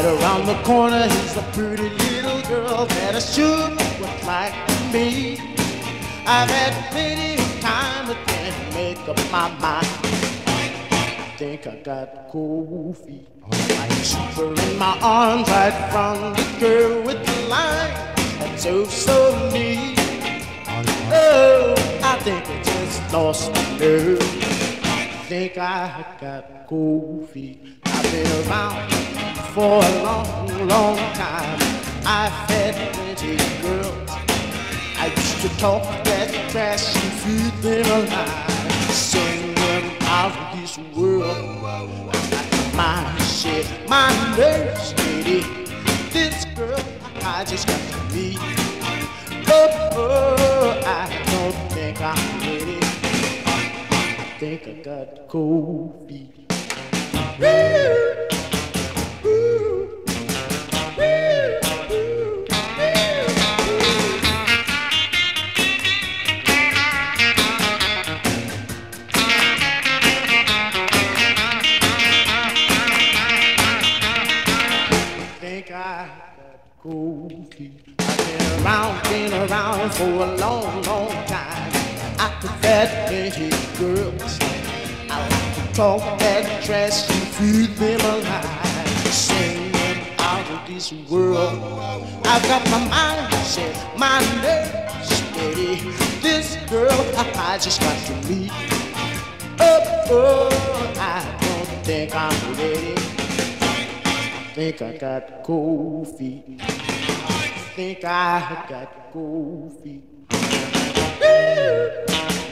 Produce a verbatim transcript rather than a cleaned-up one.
around the corner is a pretty little girl that I should look like me. I've had plenty of time, but can't make up my mind. Think I got cold feet. I keep her in my arms right from the girl with the line. That's so, so neat. Oh, I think I just lost my nerve. Think I got cold feet. I've been around for a long, long time. I've had plenty of girls. I used to talk that trash and feed them alive. Sing them out of this world. My shit, my nerves, lady. This girl, I just got to meet. Oh, oh, I don't think I'm ready. I think I got cold feet. Woo, woo, woo, woo, I think I got cold feet. I've been around, been around for a long, long time. I could fat plenty girls. I like to talk that trash and feed them alive. Sing them out of this world. I've got my mind set, my nerves steady. This girl I just got to meet. Oh, oh, I don't think I'm ready. I think I got cold feet. I think I got cold feet. Woo!